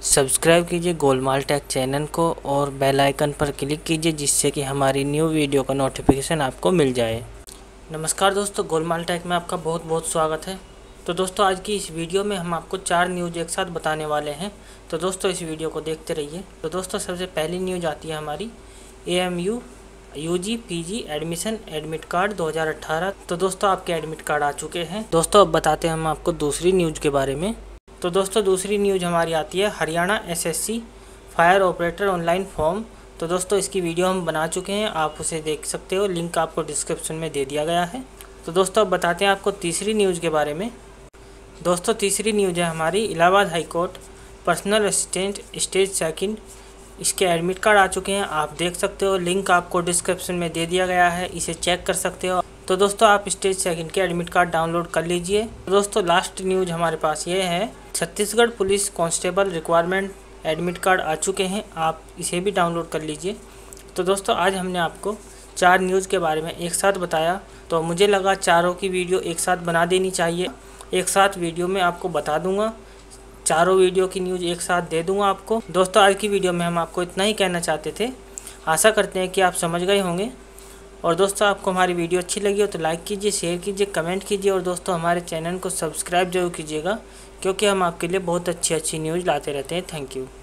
Subscribe कीजिए Golmaal take channel को और बेल आइकन पर क्लिक कीजिए जिससे कि हमारी न्यू वीडियो का नोटिफिकेशन आपको मिल जाए। नमस्कार दोस्तों, गोलमाल टेक में आपका बहुत बहुत स्वागत है। तो दोस्तों, आज की इस वीडियो में हम आपको 4 न्यूज़ एक साथ बताने वाले हैं। तो दोस्तों, इस वीडियो को देखते रहिए। तो दोस्तों, सबसे पहली न्यूज़ आती है हमारी AMU UG PG admission admit card 2018। तो दोस्तों, आपके एडमिट कार्ड आ चुके हैं। दोस्तों, अब बताते हैं हम आपको दूसरी न्यूज़ के बारे में। तो दोस्तों, दूसरी न्यूज़ हमारी आती है Haryana SSC fire operator online form. तो दोस्तों, इसकी वीडियो हम बना चुके हैं, आप उसे देख सकते हो, लिंक आपको डिस्क्रिप्शन में दे दिया गया है। तो दोस्तों, अब बताते हैं आपको तीसरी न्यूज़ के बारे में। दोस्तों, तीसरी न्यूज़ है हमारी Allahabad high court personal assistant stage second, इसके एडमिट कार्ड आ चुके हैं, आप देख सकते हो, लिंक आपको डिस्क्रिप्शन में दे दिया गया है, इसे चेक कर सकते हो। तो दोस्तों, आप स्टेज सेकंड के एडमिट कार्ड डाउनलोड कर लीजिए। तो दोस्तों, लास्ट न्यूज़ हमारे पास ये है, Chhattisgarh police constable requirement admit card आ चुके हैं, आप इसे भी डाउनलोड कर लीजिए। तो दोस्तों, आज हमने आपको 4 न्यूज़ के बारे में एक साथ बताया, तो मुझे लगा चारों की वीडियो एक साथ बना देनी चाहिए। एक साथ वीडियो में आपको बता दूंगा, चारों वीडियो की न्यूज़ एक साथ दे दूंगा आपको। दोस्तों, आज की वीडियो में हम आपको इतना ही कहना चाहते थे। आशा करते हैं कि आप समझ गए होंगे। और दोस्तों, आपको हमारी वीडियो अच्छी लगी हो तो लाइक कीजिए, शेयर कीजिए, कमेंट कीजिए और दोस्तों, हमारे चैनल को सब्सक्राइब जरूर कीजिएगा, क्योंकि हम आपके लिए बहुत अच्छी न्यूज़ लाते रहते हैं। Thank you.